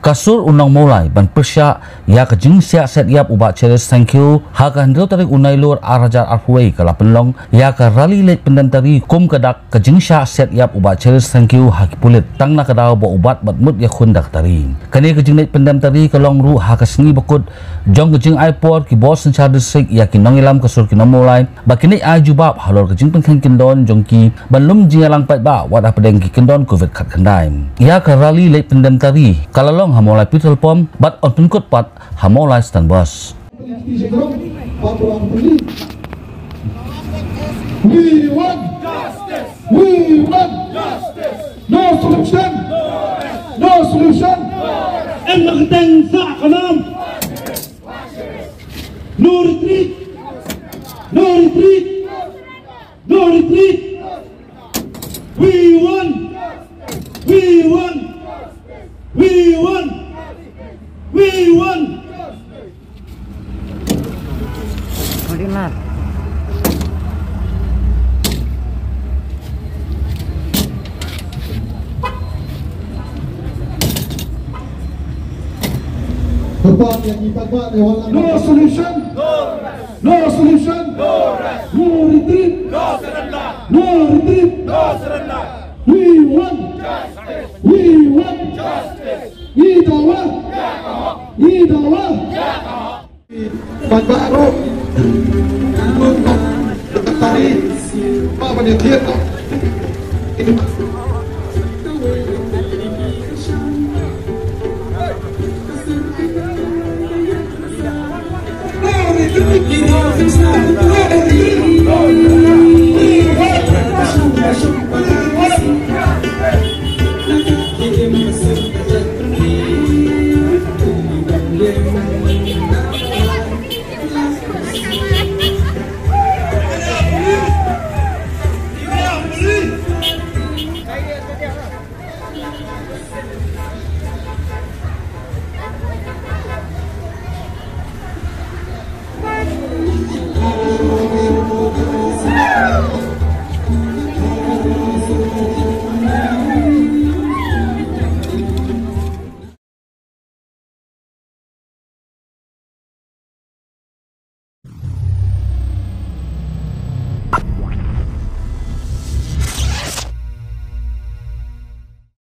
Kasur unang mulai ban persya ya kejing siak set yap ubat ceres thank you ha ka hendro tarik unai lur arajar arhuai kala penlong ya ka rally late pendantari kum kedak kejing siak set yap ubat ceres thank you ha kipulit tang na kadau bo ubat bat mut ya khun dak tari kani kejing late pendantari kalong ru ha ka sengi bakut jong kejing airport ki bos sencar desik ya kinong ilam kasur kinong mulai bakini ai jubab halor kejing pengkhen kindon jong ki ban lum jingalang pat ba wadah pedeng ki kindon covid khat khandai ya ka rally late pendantari kalalong hamolai pitol pom bat on penkut pat hamolai stand bus. We want justice. We want justice. No solution. No solution. And magteng sa kanam. No retreat. No retreat. No retreat. We want. We want. We won! We won! Marilah. No solution! No solution! No retreat! No surrender! No retreat! No surrender! We won! We won! Idawa, Idawa, Baru, Tari, apa nih dia kok? Ini